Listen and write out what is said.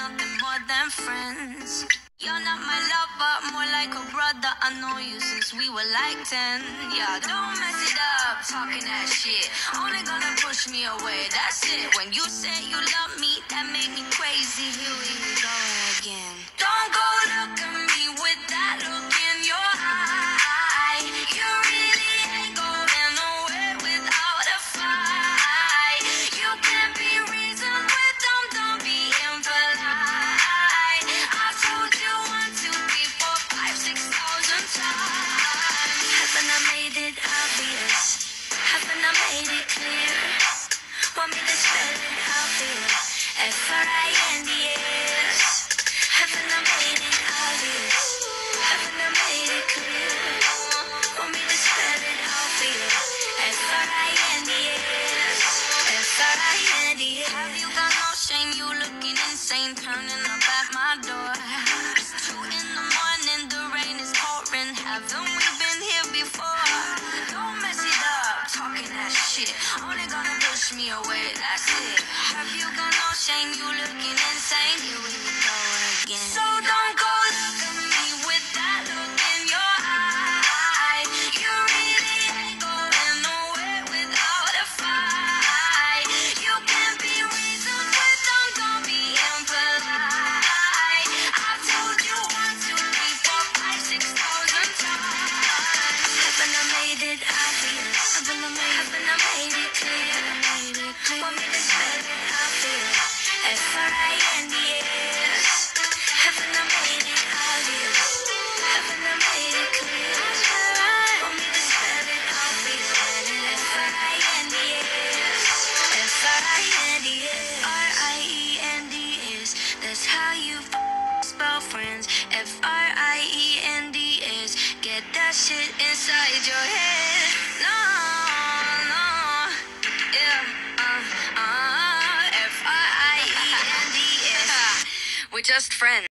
nothing more than friends. You're not my lover, more like a brother. I know you since we were like 10. Yeah, don't mess it up, talking that shit. Only gonna push me away, that's it. When you say you love me, that made me crazy. Here we go again. Don't go look at me with that look in your eye. You really ain't going nowhere without a fight. You can't be reasoned with them, don't be impolite. I told you 1, 2, 3, 4, 5, 6,000 times. Haven't I made it obvious? Haven't I made it clear? Want me to spell it out here? F.R.I.E.N.D.S. Haven't I made it obvious? Haven't I made it clear? Want me to spell it out here? F.R.I.E.N.D.S. F.R.I.E.N.D.S. Have you got no shame? You looking insane, turning up at my door. It's 2 in the morning, the rain is pouring. Haven't we been here before? Don't mess it up, talking that shit. Only gonna push me away, that's it. Have you got no shame? You looking insane. Here we go again. So don't go look at me with that look in your eye. You really ain't going nowhere without a fight. You can't be reasoned with them, don't be impolite. I've told you 1, 2, 3, 4, 5, 6,000 times. Haven't I made it obvious? Haven't I made it clear? Want me to spell it out here? F.R.I.E.N.D.S. Haven't I made it obvious? Haven't I made it clear? Want me to spell it out here? F.R.I.E.N.D.S. F.R.I.E.N.D.S. R.I.E.N.D.S. That's how you spell friends. F.R.I.E.N.D.S. Get that shit inside your head. No, no, yeah, F.R.I.E.N.D.S. We're just friends.